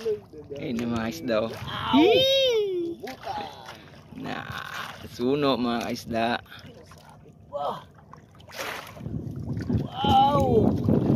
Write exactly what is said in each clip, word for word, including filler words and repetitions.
Ayun yung mga isda oh. Na, suno mga isda. Wow!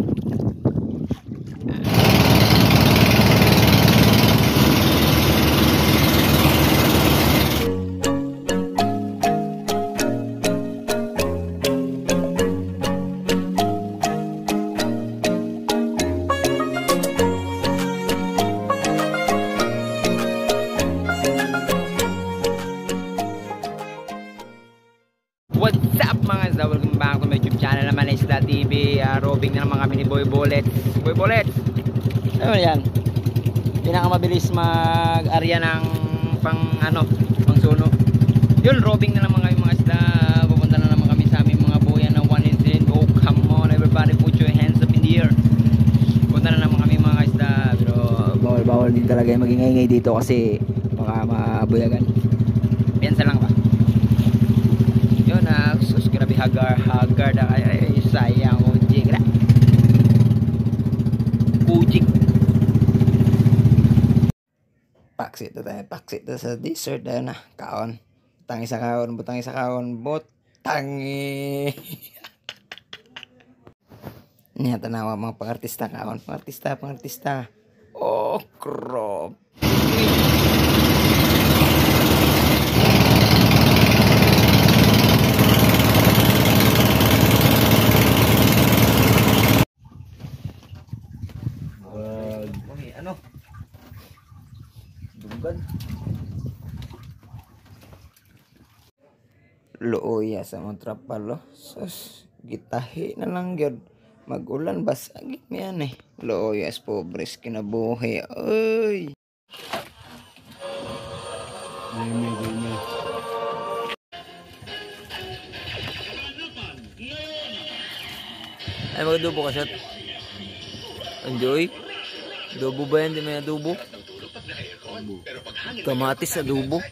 What's up mga isda? Welcome back to my YouTube channel naman na Isda T V. uh, Robing na naman kami ni Boy Bullet. Boy Bullet, ano yan? Pinakamabilis mag-arya ng pang ano, pang suno. Yun, robing na naman kami mga isda. Pupunta na naman kami sa aming mga buyan na one and ten. Oh come on everybody, put your hands up in the air. Pupunta na naman kami mga isda. Pero bawal bawal din talaga yung magingay dito kasi baka mabuyagan. Piyansa lang ba? Yun na, uh, sus, grabe hagar, hagar na, ay, ay, sayang, kujik na. Kujik. Paksit na tayo, paksit na sa dessert na, kaon. Butang isa kaon, butang isa kaon, butangi. Niya, tanawa mga pangartista kaon, pangartista, pangartista. Oh, crop. Ano? Dugan. Looya sa mga trapalo. Sus, gitahi na lang gyud. Mag-ulan basag yan eh. Looya as pobres kinabuhi. Oy. Gime, gime. Ay magdubo ka shot. Enjoy. Adobo ba yan? Di may adobo? Kamatis adobo.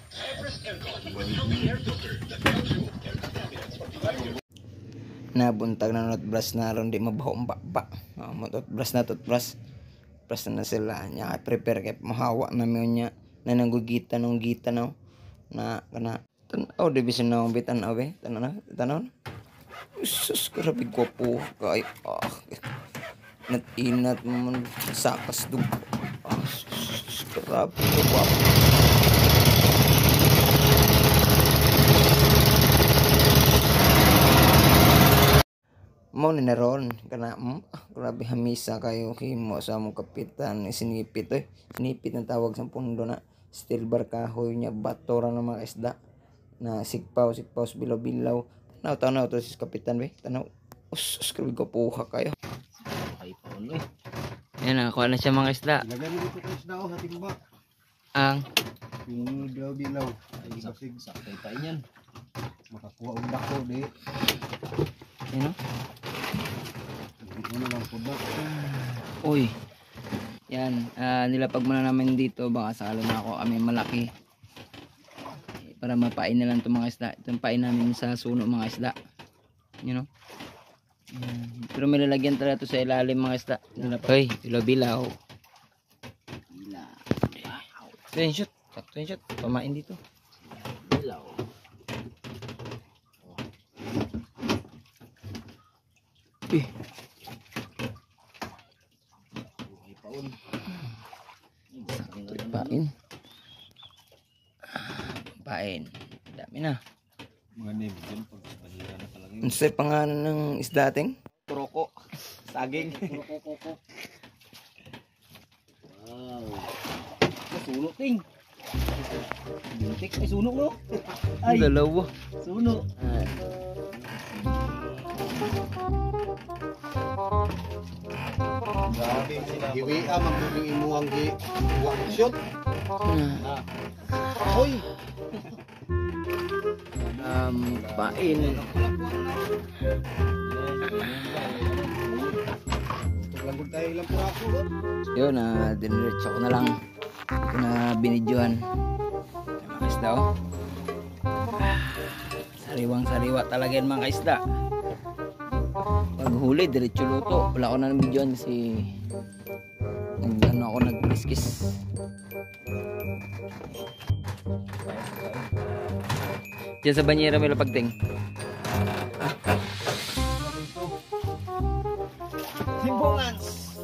Nabuntag na toothbrush na ron. Di mabaho ang baba. Oh, toothbrush na toothbrush. Brush na sila. Nya prepare kay mahawa na mo niya. Na nanggugita nung gita no. Na kana. Tanaw di bisan na ang bitan awe. Tanaw na. Tanaw na. Sus, grabe gwapo. Kay ah. Nat-inat mo sakas dugo. Ah, grabe ko ba? Mo ni naron kana mm, ah, grabe hamisa kayo himo sa among kapitan sinipit eh. Sinipit ang tawag sa pundo na steel bar kahoy nya batora ng mga isda na sigpaw sigpaw bilaw-bilaw. Tanaw tanaw to si kapitan be. Tanaw. Us, grabe ko puha kayo. Yan, nakuha na siya mga isda. Lagyan mo dito isda o hating ba? Ang? Yung bilaw-bilaw. Ay, saksig. Saktay tayo yan. Makakuha ang dako, di. Ano? Hindi mo lang po ba? Uy. Yan, uh, nilapag mo na namin dito. Baka sakalo na ako kami malaki. Para mapain na lang itong mga isda. Itong pain namin sa suno mga isda. You know? Hmm. Pero may lalagyan talaga ito sa ilalim mga isda. Hoy, bilaw-bilaw. Bilaw. Screenshot. Screenshot. Pamain dito. Bilaw. Eh. Pain. Pain. Dami na. Mga name dyan pag bahira na talaga. Ano sa'yo pangalan ng isda ating? Turoko. Saging. Turoko-koko. Wow. Suno ting. Buntik ay suno mo. Ay. Dalawa. Suno. Ah. Grabe sila. Hiwi ah magbuting imuang gi. Wak shoot. Ah. Hoy. Um, pain. Langgod tayo ilang puraso. Yun, na uh, diniretso ko na lang. Ito na binidyohan. Mga isda oh. Sariwang sariwa talaga yan mga isda. Pag huli, diretso luto. Wala ko na ng bidyohan kasi Ano ako nag-kiss-kiss. Diyan sa banyera may lapagting. Simbongans.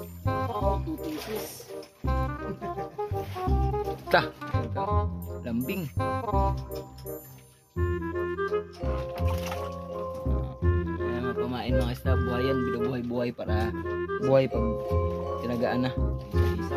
Ta. Lambing. Ayan, mapamain mga isda. Buhayan, binubuhay-buhay para buhay pag tinagaan na. Isa.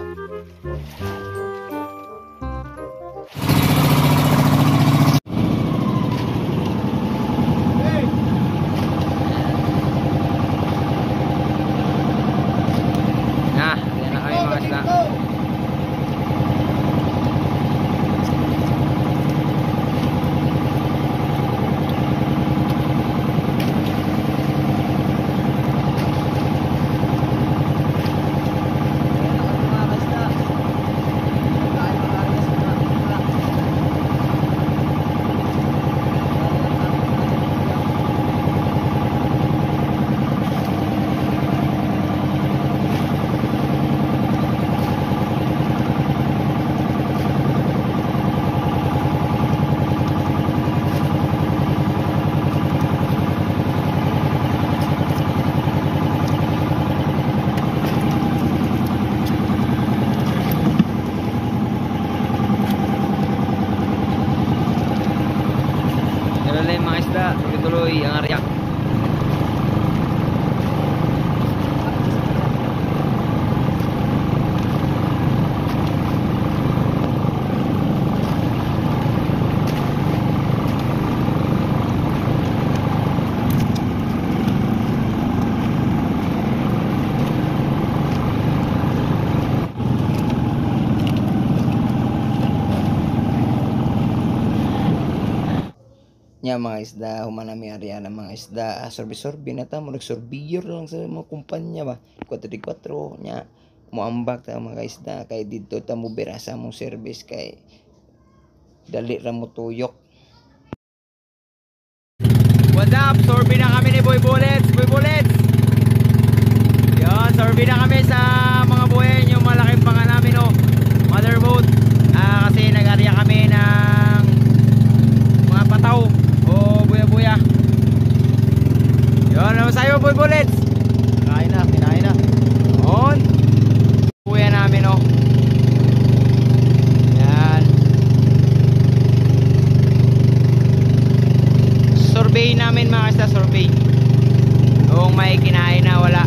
Nah, yan na kami mga isda. Tuloy-tuloy ang area. Nya mga isda, humanami area ng mga isda, sorbi-sorbi na ta, mag-sorbiyor lang sa mga kumpanya ba, four by four nya, muambak ta mga isda, kay dito ta mo bira sa mong service, kay dali ra mo tuyok. What's up? Sorbi na kami ni Boy Bullets, Boy Bullets! Yan, sorbi na kami sa mga buhayan, yung malaking panga namin, no, motherboat, ah, kasi nag-area kami ng mga pataw. Oh, buya-buya. Yun, naman sa'yo, Boy Bullets. Kinain na, kinain na. On. Buya namin, oh. Yan. Survey namin mga kasta, survey. Kung may kinain na, wala.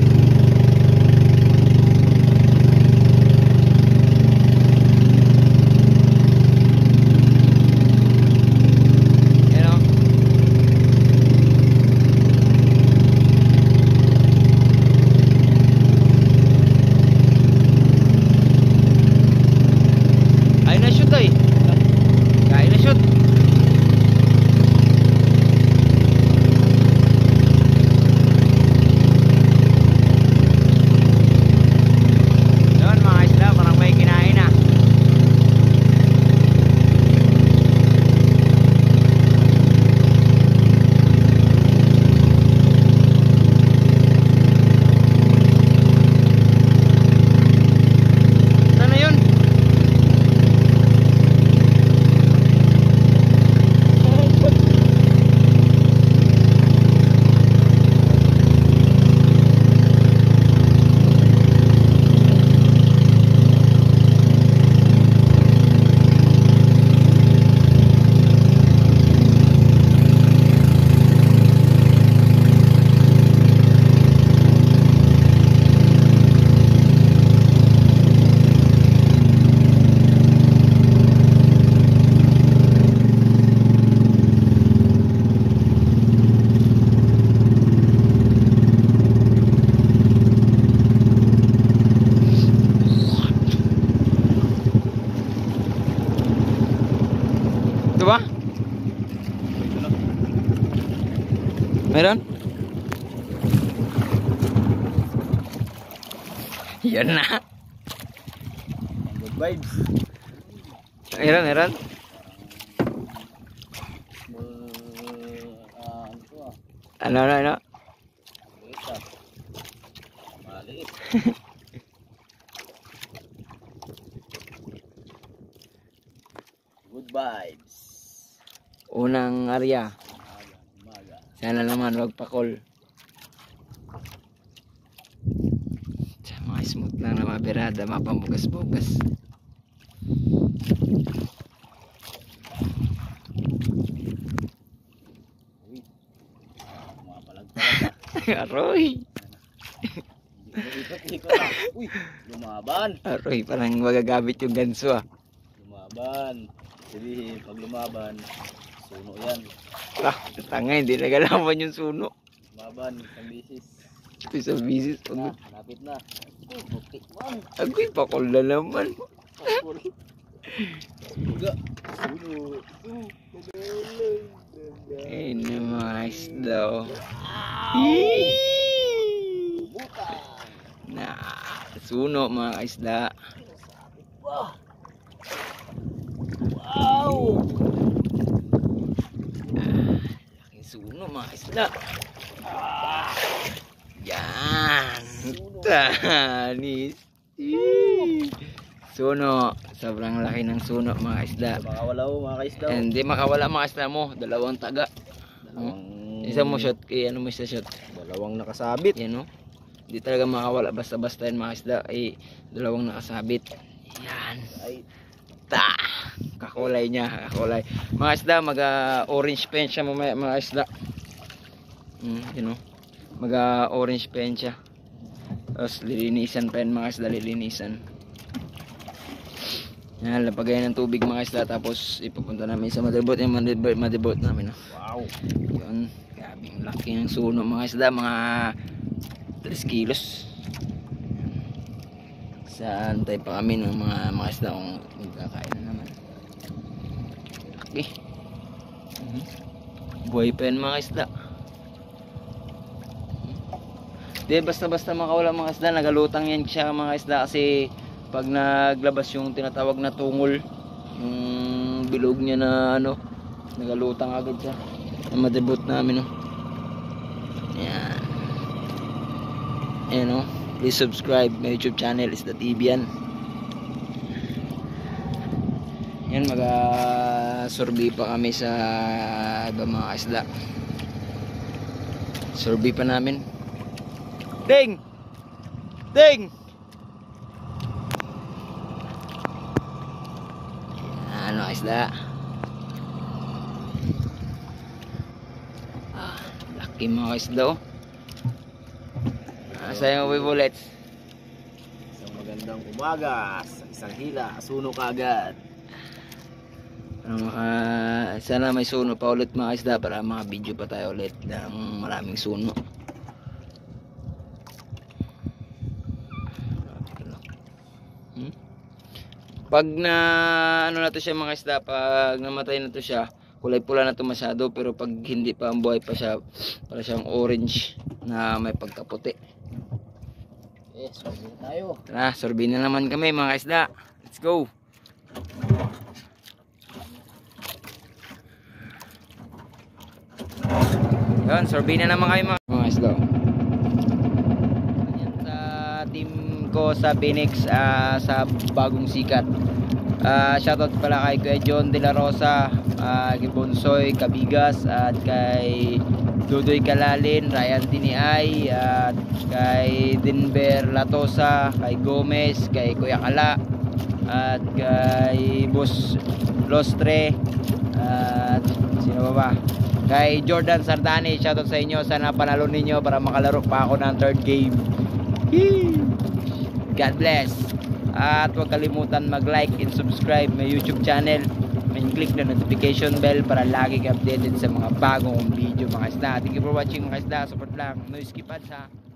Meron? Yan na. Good vibes. Meron, meron. Ano, ano, ano? Maliit. Good vibes. Unang area. Umaga. Sana naman wag pakol. Sa mga smooth lang na mga berada, mapambugas-bugas. Uy. Mapalagpalag. Aroy! Ikot-ikot ah. Uy, lumaban. Aroy, parang magagamit yung ganso ah. Lumaban. Sabihin, pag lumaban, suno yan. Ah, tanga, hindi nagalaman yung suno. Lumaban, isang bisis. Ito sa bisis. Na, hanapit na. Uy, butik man. Agoy, pakol na naman. Buga. Suno. Eh, na mga isda oh. Buka. Na, suno mga isda. Wow. Wow. Laking suno mga isda. Yan. Tanis. Suno. Sobrang laki ng suno mga isda. Makawalaw mga kaisdaw. Hindi makawala mga isda mo. Dalawang taga. Dalawang, Isa mo shot. Eh, ano mo isa shot? dalawang nakasabit. Yan o. Hindi talaga makawala. Basta-basta yan mga isda. Ay, dalawang nakasabit. Yan. Ay, Ta! Kakulay niya. Kakulay. Mga isda, mag-orange pen siya mamaya mga isda. Mm, yun o. Mag-orange pen siya. Tapos lilinisan pa yan mga isda. Lilinisan. Yan, lapagayan ng tubig mga isda. Tapos ipupunta namin sa madibot. Yung madibot, madibot namin. O. wow. Yun. Grabing laki ng suno mga isda. Mga tres kilos. Saan tayo pa kami ng mga mga isda kung magkakain na naman. Okay. Mm-hmm. Buhay pa yan mga isda. Di basta-basta makawala mga isda. Nagalutang yan siya mga isda kasi pag naglabas yung tinatawag na tungol, yung bilog niya na ano, nagalutang agad siya. Ang madebut namin. Oh. Yan. Ayan o. Please subscribe my YouTube channel is the T V yan. Yan, mag-survey pa kami sa ibang mga isda. Survey pa namin. Ding! Ding! Ano isda? Ah, laki mga isda oh. Sayang Boy Bullets. Isang magandang umaga sa isang hila, suno ka agad. Para maka, sana may suno pa ulit mga isda para mga video pa tayo ulit ng maraming suno. Hmm? Pag na ano na to siya mga isda, pag namatay na to siya, kulay pula na to masyado, pero pag hindi pa ang buhay pa siya, para siyang orange na may pagkaputi. Yes, sorbi tayo. Tara, sorbi na naman kami mga isda. Let's go. Yan, sorbi na naman kami mga, mga isda. Yan sa team ko sa Phoenix, uh, sa bagong sikat. Uh, shoutout pala kay Kuya John De La Rosa, uh, kay Bonsoy Kabigas, at kay Dudoy Kalalin, Ryan Tiniay, at kay Denver Latosa, kay Gomez, kay Kuya Kala, at kay Boss Lostre, at sino ba ba? Kay Jordan Sardani, shoutout sa inyo. Sana panalo ninyo para makalaro pa ako ng third game. God bless. At huwag kalimutan mag-like and subscribe my YouTube channel. And click na notification bell para lagi ka updated sa mga bagong video mga isda. Thank you for watching mga isda. Support lang. No skip ads ha.